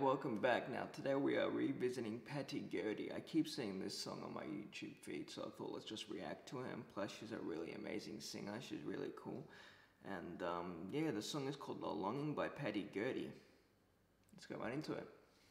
welcome back. Now today we are revisiting Gurdy. I keep seeing this song on my YouTube feed, so I thought let's just react to her. And plus she's a really amazing singer, she's really cool. And yeah, the song is called The Longing by Gurdy. Let's go right into it.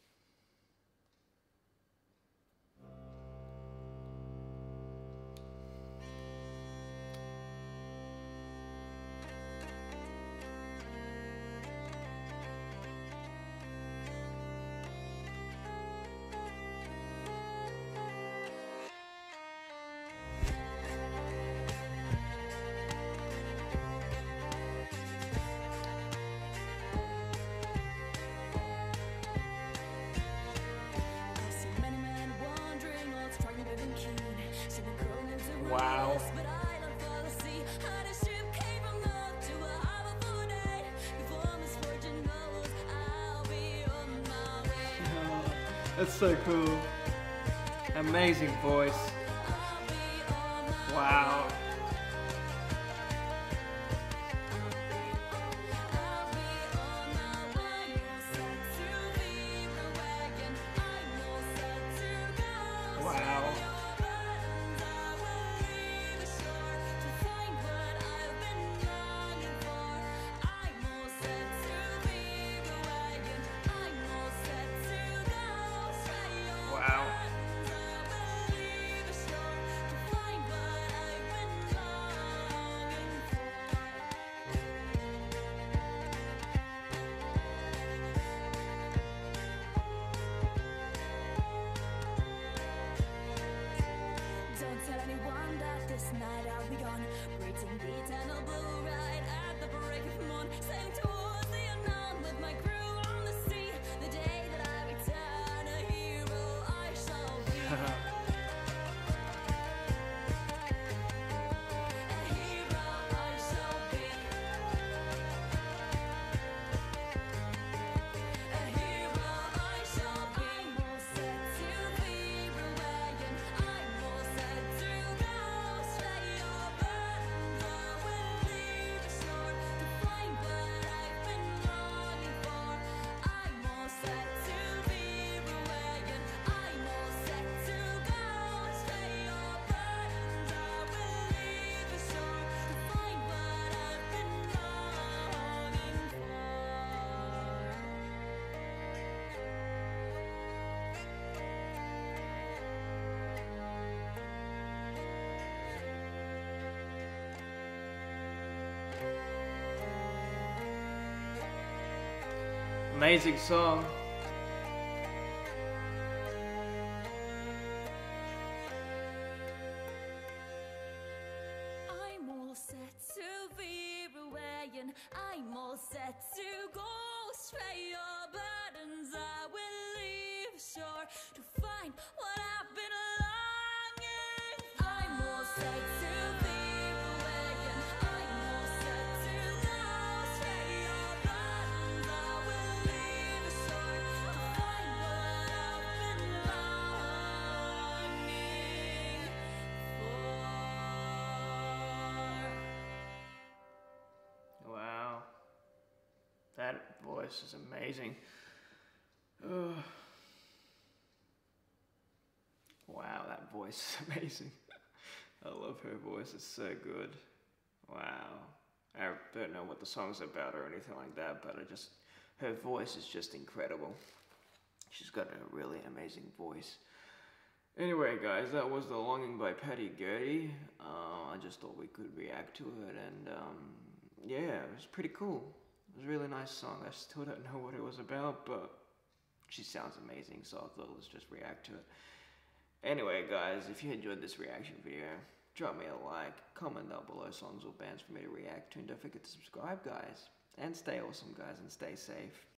Wow. That's so cool. Amazing voice. Wow. Wow. Wow. Don't tell anyone that this night I'll be gone, breathing the eternal blue right at the break of morn, sailing towards the unknown with my crew on the sea. The day that I return, a hero I shall be. A hero I shall be. A hero I shall be. I'm all set to be rebellion. I'm all set to go slay your burdens. I will leave the shore to find what I've been longing for. I'm all set to be rebellion. I'm all set to go slay your burdens. I will leave the shore to find what I've been longing for. Amazing song. I'm all set to be rebellion. I'm all set to go stray your burdens. I will leave the shore to find what I've been longing for. I'm all set to be rebellion. I'm all set to go stray your burdens. I will leave the shore to find what I've been longing for. Wow. That voice is amazing. Ugh. Wow, that voice is amazing. I love her voice, it's so good. Wow. I don't know what the song's about or anything like that, but her voice is just incredible. She's got a really amazing voice. Anyway guys, that was The Longing by Gurdy. I just thought we could react to it, and yeah, it was pretty cool. It was a really nice song. I still don't know what it was about, but she sounds amazing, so I thought let's just react to it. Anyway guys, if you enjoyed this reaction video, drop me a like, comment down below songs or bands for me to react to, and don't forget to subscribe guys. And stay awesome guys, and stay safe.